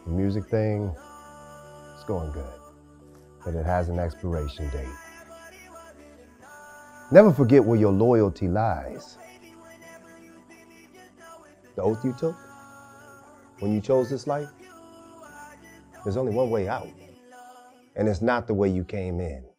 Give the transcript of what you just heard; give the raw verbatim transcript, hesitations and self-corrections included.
The music thing, it's going good, but it has an expiration date. Never forget where your loyalty lies. The oath you took when you chose this life, there's only one way out, and it's not the way you came in.